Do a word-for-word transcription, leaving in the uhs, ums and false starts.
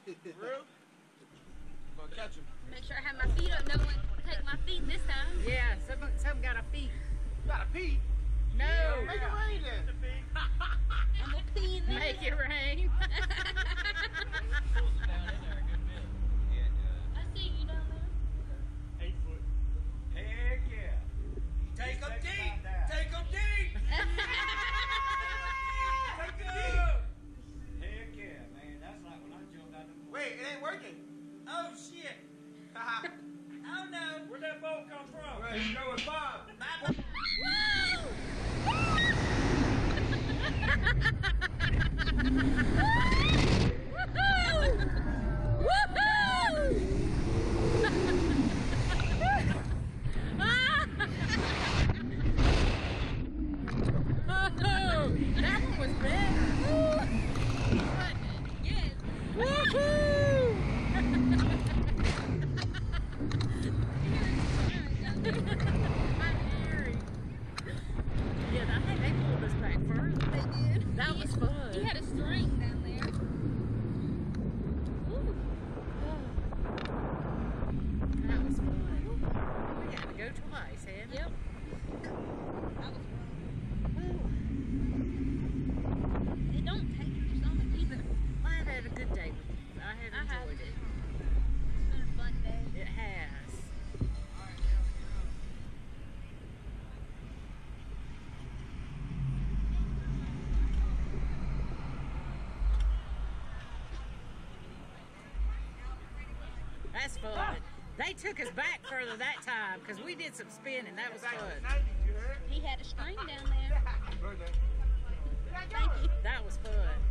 Real? Gonna catch him. Make sure I have my feet up. No one take my feet this time. Yeah, some some got a feet. You got a pee? No. Make it rain then. I'm gonna pee in there. Make it rain. I see you down there. Eight foot. Heck yeah. Take them deep. Take them deep. Take them deep. Heck yeah, man. That's like when I jumped out the pool. Wait, it ain't working. Oh shit. Haha. Oh no. Where'd that boat come from? Well, you know it's Bob. That one was better. Yes. Woohoo! I'm hairy. Yeah, I think they pulled us back further. They did. That was fun. He had a string down there. Ooh. That was fun. We got to go twice, hadn't we? Yep. That was fun. It don't take your stomach either. I have had a good day with you. I have I have enjoyed to. it. It's been a fun day. It has. That's fun. They took us back further that time because we did some spinning. That was Back in the fun. nineties, you heard? He had a string down there. Birthday. Thank you. That was fun.